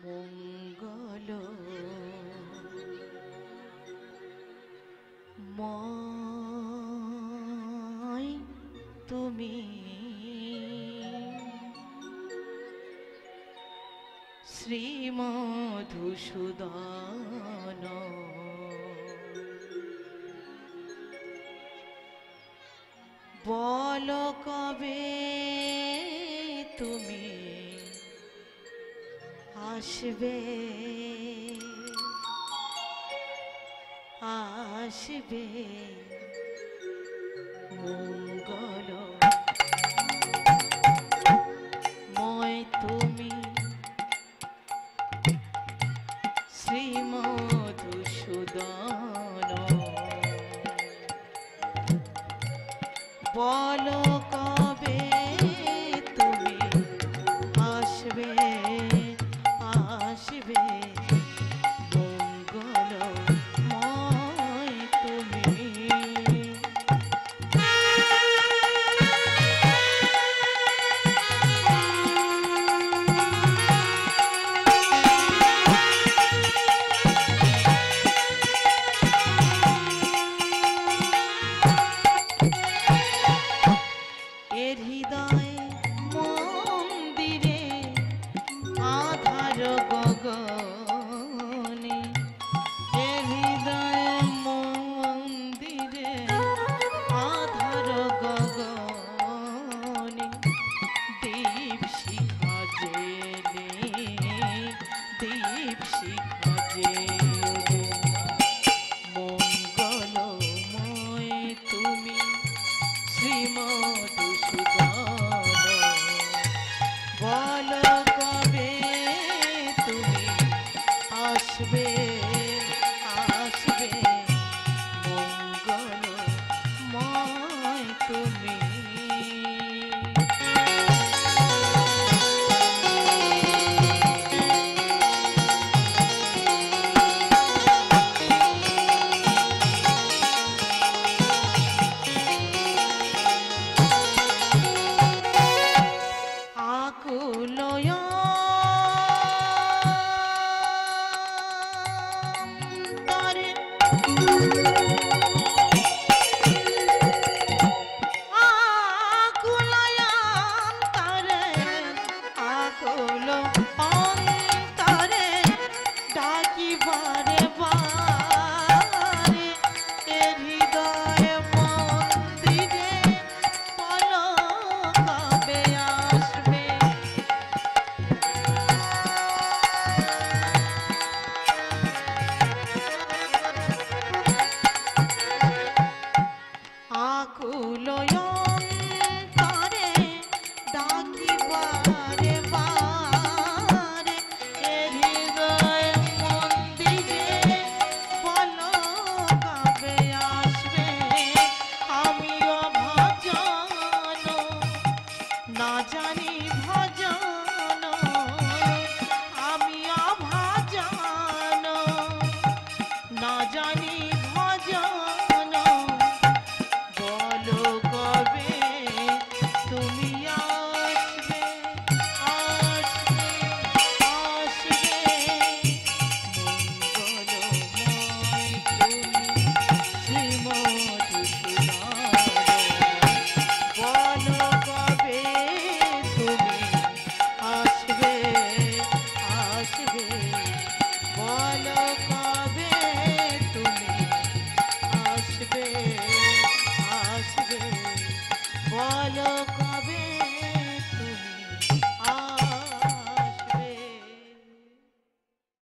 মঙ্গল ময় তুমি শ্রী মধুসূদন বল কবে তুমি আসবে আসবে মঙ্গল ময় তুমি শ্রী মধুসূদন বল কবে তুমি আসবে আসবে মঙ্গলময় তুমি এর হৃদয় মন্দিরে আধার গগনে এর হৃদয় মন্দিরে আধার গগনে দীপ শিখা জেলে দীপ শিখা জেলে মঙ্গলময় তুমি শ্রী মধুসূদন বল কবে তুমি আসবে আসবে মঙ্গলময় তুমি আকুল